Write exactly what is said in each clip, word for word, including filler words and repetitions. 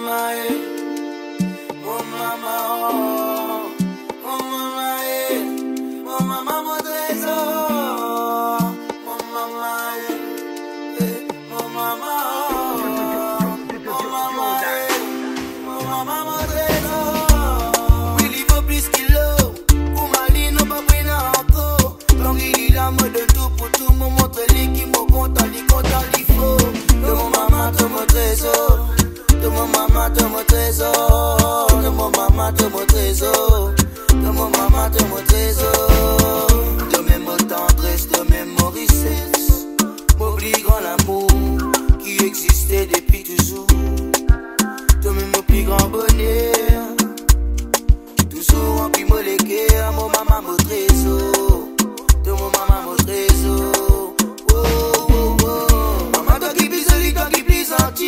maman, eh. Mon maman, oh. Mon maman, eh. Mon maman, mon trésor. Mon maman, eh. Eh. Mon maman, oh. Mon maman, eh. Mon maman, mon trésor. Oui, il faut plus qu'il l'eau. Pour ma ligne, non pas pris encore. Donc il a me donne tout pour tout. Me montre les qui me compte, les compte, les faux. De mon maman, de mon trésor. De mon maman, de mon trésor. De mon maman, de mon trésor. De mon maman, de mon trésor. De même tendresse, de même richesse. M'oublie grand l'amour qui existait depuis toujours. De même mon plus grand bonheur. Toujours rempli mon légué à mon maman, mon trésor. De mon maman, mon trésor. Oh, oh, oh. Maman, toi qui plus solide, toi qui plus gentil.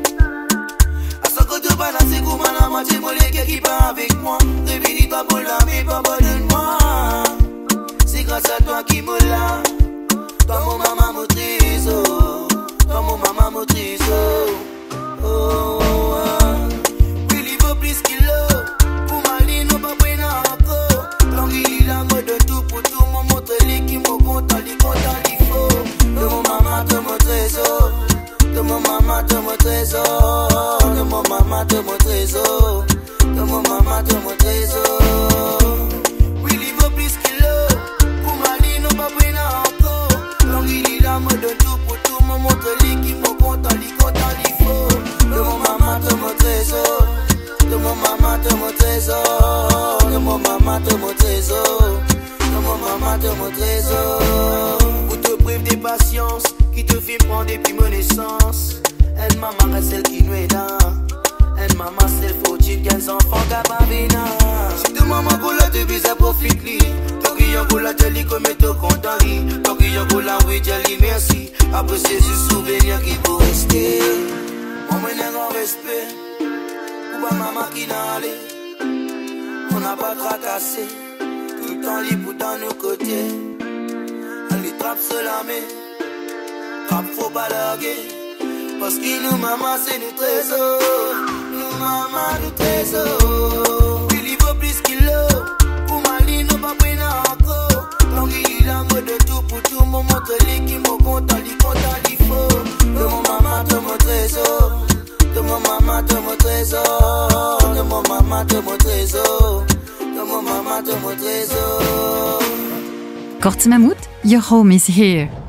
De balancer comme la moitié mon légué qui part avec moi. Réveille-toi pour l'ami, pardonne-moi. C'est grâce à toi qui me l'a. Toi mon maman, mon trésor. Toi mon maman, mon trésor. Oh, oh, oh. Oui, il vaut plus qu'il l'eau. Pour ma ligne, non pas prendre encore. Donc il a me de tout pour tout. Mon montre les qui me compte, les compte, les faux. De mon maman, de mon trésor. De mon maman, de mon trésor. De mon maman, de mon trésor. De mon maman, de mon trésor. Oui, il vaut plus qu'il l'eau. Pour ma ligne, non pas prendre encore. Donc il a me donne tout pour tout. Mon montre les qui me compte, les compte, les faux. De mon maman, de mon trésor. De mon maman, de mon trésor. De mon maman, de mon trésor. De mon maman, de mon trésor. Pour te prive des patiences qui te fait prendre depuis mon naissance. Elle maman reste celle qui nous est là. Elle maman c'est fortune quels enfants capabina. Si de maman pour la devise à profite li. Tant qu'il y a pour la télé comme est au content li. Tant qu'il y a pour la oui jali merci. Après c'est ce souvenir qui peut rester. On mène un grand respect. Pour ma maman qui n'a allé. On n'a pas tracassé. Tout le temps libre dans nos côtés. Elle les trappe se la main. Trappe faut pas larguer. Parce que nous maman c'est nous trésor. Nous maman nous trésor. Oui il vaut plus qu'il l'eau. Pour ma ligne non pas prendre encore. Donc il a me de tout pour tout. Mon montre les qui me compte, les compte, les faux. De mon maman de mon trésor. De mon maman de mon trésor. De mon maman de mon trésor. De mon maman de mon trésor. Korte Mammut, your home is here.